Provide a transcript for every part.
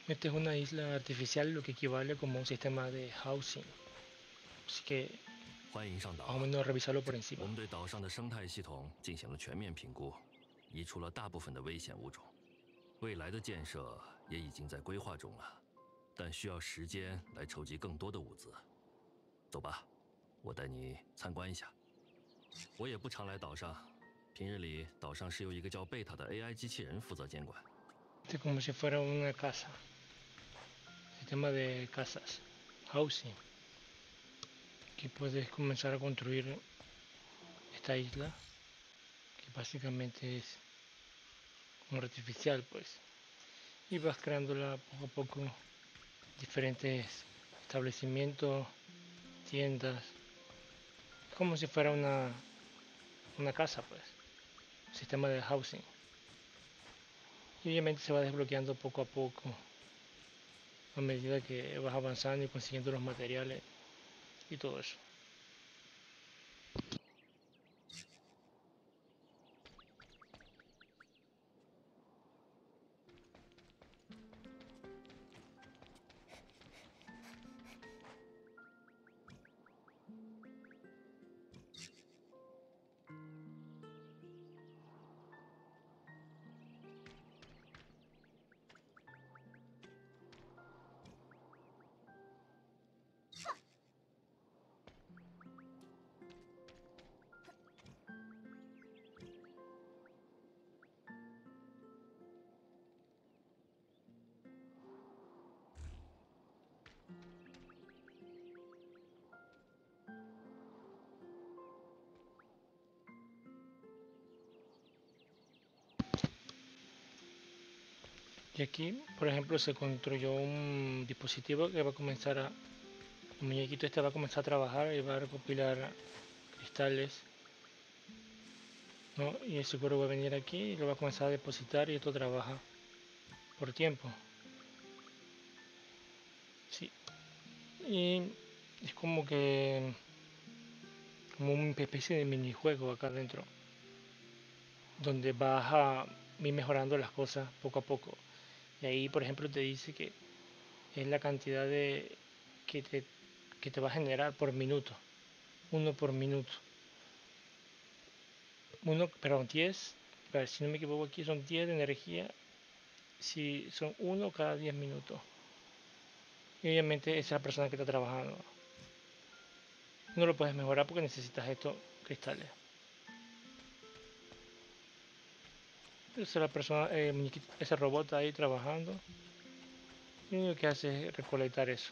Esta es una isla artificial, lo que equivale como un sistema de housing. Así que 欢迎上岛。 más o menos revisarlo por encima. 我们对岛上的生态系统进行了全面评估，移除了大部分的危险物种。未来的建设也已经在规划中了，但需要时间来筹集更多的物资。走吧，我带你参观一下。我也不常来岛上，平日里岛上是由一个叫贝塔的 AI 机器人负责监管。 Este es como si fuera una casa. Sistema de casas. Housing. Aquí puedes comenzar a construir esta isla, que básicamente es un artificial, pues. Y vas creándola poco a poco, diferentes establecimientos, tiendas, como si fuera una casa, pues. Sistema de housing. Y obviamente se va desbloqueando poco a poco a medida que vas avanzando y consiguiendo los materiales y todo eso. Y aquí, por ejemplo, se construyó un dispositivo que va a comenzar a... El muñequito este va a comenzar a trabajar y va a recopilar cristales, ¿no? Y el seguro va a venir aquí y lo va a comenzar a depositar y esto trabaja por tiempo. Sí. Y es como que... como una especie de minijuego acá adentro, donde vas a ir mejorando las cosas poco a poco. Y ahí, por ejemplo, te dice que es la cantidad de que te va a generar por minuto. Uno por minuto. Perdón, 10. A ver, si no me equivoco aquí son 10 de energía. Si son uno cada 10 minutos. Y obviamente esa es la persona que está trabajando. No lo puedes mejorar porque necesitas estos cristales. Esa es la persona, ese robot ahí trabajando. Y lo único que hace es recolectar eso.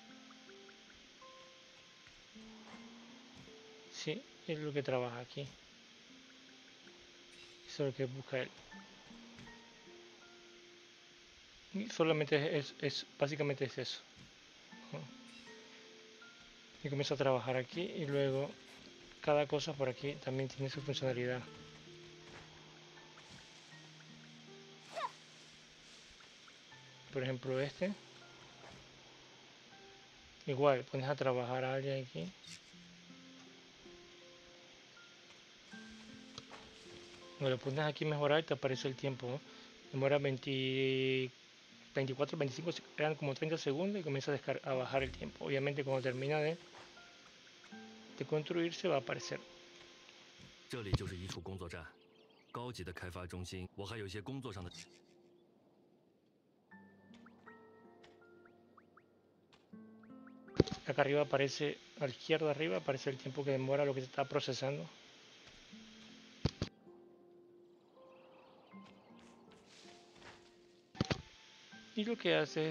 Sí, es lo que trabaja aquí. Eso es lo que busca él. Y solamente básicamente es eso. Y comienza a trabajar aquí y luego cada cosa por aquí también tiene su funcionalidad. Por ejemplo este. Igual, pones a trabajar a alguien aquí. Lo pones aquí mejorar y te aparece el tiempo, ¿no? Demora 24, 25, eran como 30 segundos y comienza a bajar el tiempo. Obviamente cuando termina de construir se va a aparecer. 这里就是一处工作站，高级的开发中心。我还有些工作上的。 Acá arriba aparece, a la izquierda arriba aparece el tiempo que demora lo que se está procesando. Y lo que hace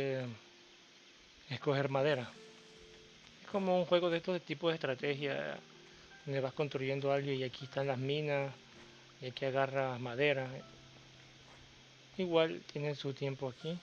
es coger madera. Es como un juego de estos tipos de estrategia donde vas construyendo algo y aquí están las minas y aquí agarras madera. Igual tienen su tiempo aquí,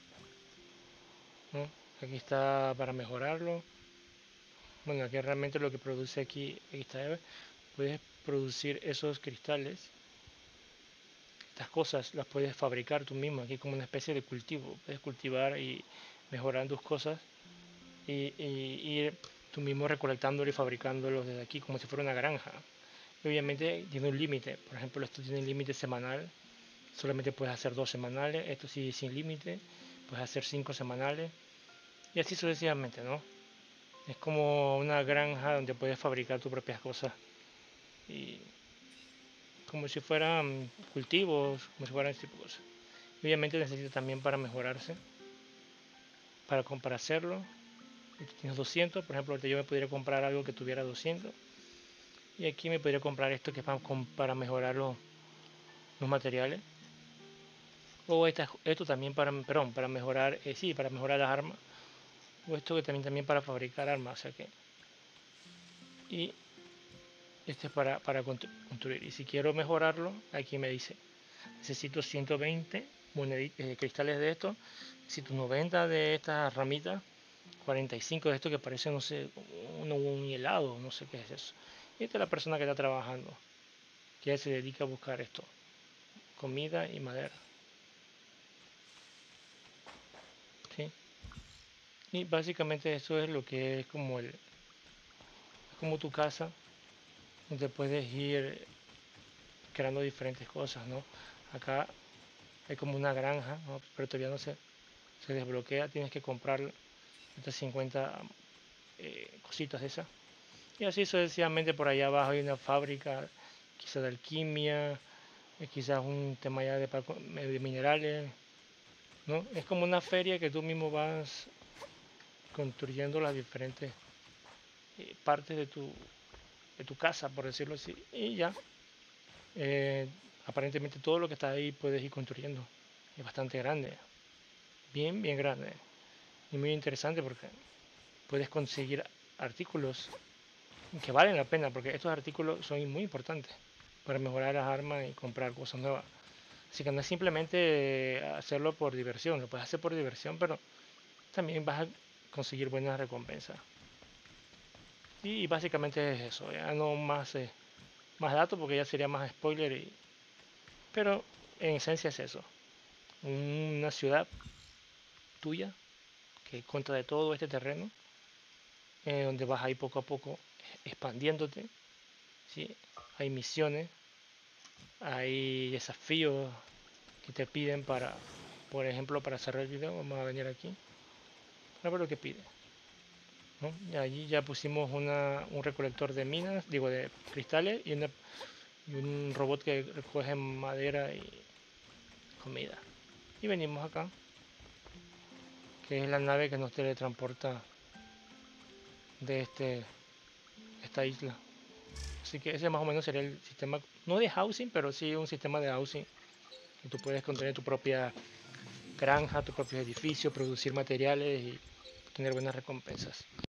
¿no? Aquí está para mejorarlo. Bueno, aquí realmente lo que produce aquí está, puedes producir esos cristales. Estas cosas las puedes fabricar tú mismo, aquí como una especie de cultivo. Puedes cultivar y mejorar tus cosas y ir tú mismo recolectándolo y fabricándolo desde aquí como si fuera una granja. Y obviamente tiene un límite, por ejemplo esto tiene un límite semanal, solamente puedes hacer 2 semanales, esto sí sin límite, puedes hacer 5 semanales y así sucesivamente, ¿no? Es como una granja donde puedes fabricar tus propias cosas y como si fueran cultivos, como si fueran ese tipo de cosas. Y obviamente necesitas también para mejorarse, para hacerlo. Y tú tienes 200, por ejemplo, ahorita yo me podría comprar algo que tuviera 200 y aquí me podría comprar esto que es para mejorar los materiales. O esto también para mejorar, sí, para mejorar las armas. O esto que también para fabricar armas, o sea que. Y este es para construir. Y si quiero mejorarlo, aquí me dice, necesito 120 cristales de estos, necesito 90 de estas ramitas, 45 de esto que parece, no sé, un helado, no sé qué es eso. Y esta es la persona que está trabajando, que se dedica a buscar esto, comida y madera. ¿Sí? Y básicamente eso es lo que es como tu casa, donde puedes ir creando diferentes cosas, ¿no? Acá hay como una granja, ¿no? Pero todavía no se desbloquea, tienes que comprar estas 50 cositas de esas. Y así sucesivamente por allá abajo hay una fábrica, quizás de alquimia, quizás un tema ya de minerales, ¿no? Es como una feria que tú mismo vas construyendo las diferentes partes de tu casa, por decirlo así, y ya. Eh, Aparentemente todo lo que está ahí puedes ir construyendo. Es bastante grande, bien, bien grande. Y muy interesante porque puedes conseguir artículos que valen la pena, porque estos artículos son muy importantes para mejorar las armas y comprar cosas nuevas. Así que no es simplemente hacerlo por diversión, lo puedes hacer por diversión, pero también vas a conseguir buenas recompensas. Y básicamente es eso, ya no más datos porque ya sería más spoiler, pero en esencia es eso. Una ciudad tuya que cuenta de todo este terreno, donde vas a ir poco a poco expandiéndote, ¿sí? Hay misiones, hay desafíos que te piden por ejemplo, para cerrar el video, vamos a venir aquí, a ver lo que pide, ¿no? Y allí ya pusimos un recolector de minas, digo, de cristales y un robot que recoge madera y comida. Y venimos acá, que es la nave que nos teletransporta de esta isla. Así que ese más o menos sería el sistema, no de housing, pero sí un sistema de housing. Y tú puedes construir tu propia granja, tu propio edificio, producir materiales y tener buenas recompensas.